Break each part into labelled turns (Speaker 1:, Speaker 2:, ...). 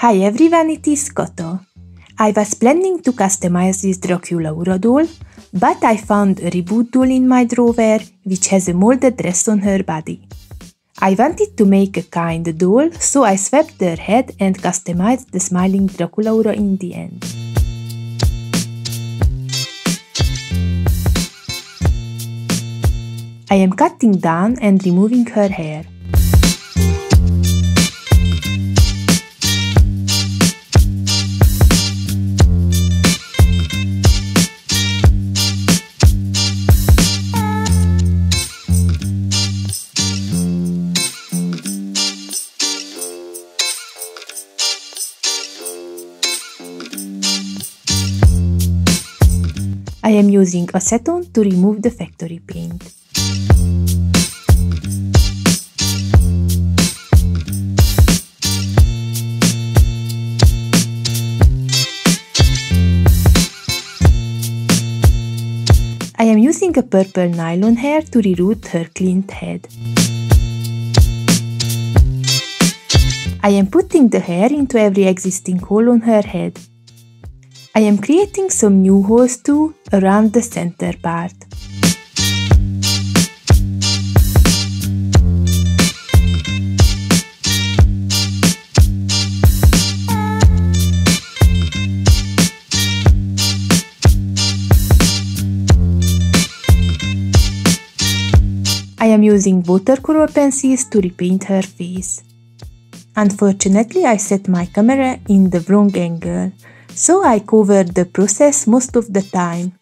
Speaker 1: Hi everyone, it is Koto. I was planning to customize this Dracula Ura doll, but I found a reboot doll in my drawer which has a molded dress on her body. I wanted to make a kind doll, so I swapped their head and customized the smiling Dracula Ura in the end. I am cutting down and removing her hair. I am using acetone to remove the factory paint. I am using a purple nylon hair to reroute her cleaned head. I am putting the hair into every existing hole on her head. I am creating some new holes too, around the center part. I am using watercolor pencils to repaint her face. Unfortunately, I set my camera in the wrong angle, so I covered the process most of the time.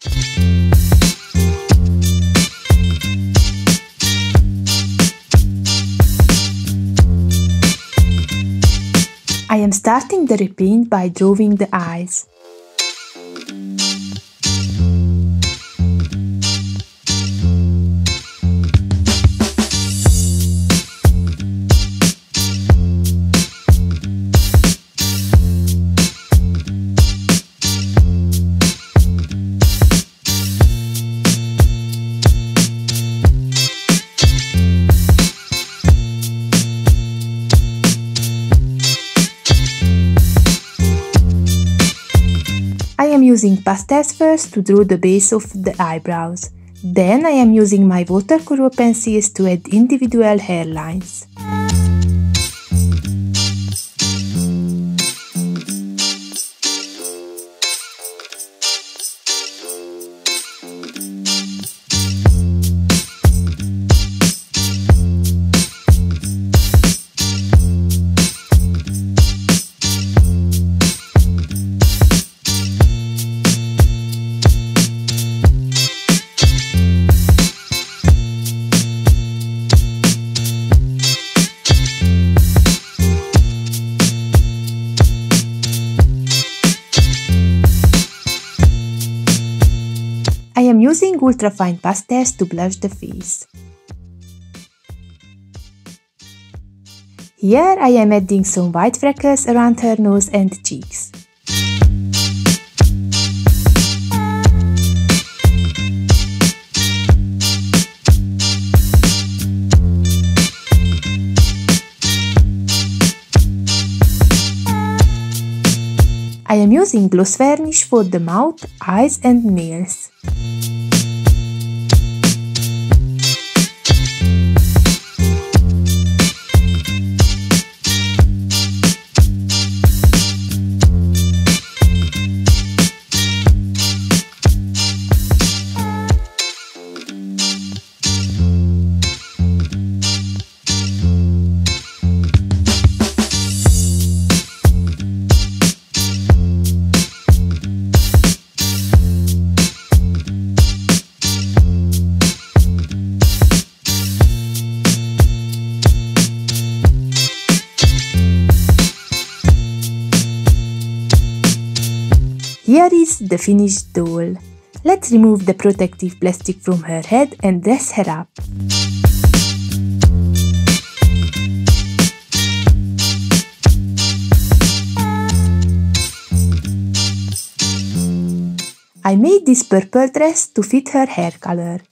Speaker 1: I am starting the repaint by drawing the eyes. I am using pastels first to draw the base of the eyebrows. Then I am using my watercolor pencils to add individual hairlines. I am using ultra-fine pastels to blush the face. Here I am adding some white freckles around her nose and cheeks. I am using gloss varnish for the mouth, eyes and nails. Here is the finished doll. Let's remove the protective plastic from her head and dress her up. I made this purple dress to fit her hair color.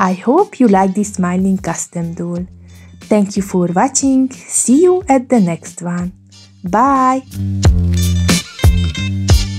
Speaker 1: I hope you like this smiling custom doll. Thank you for watching. See you at the next one. Bye!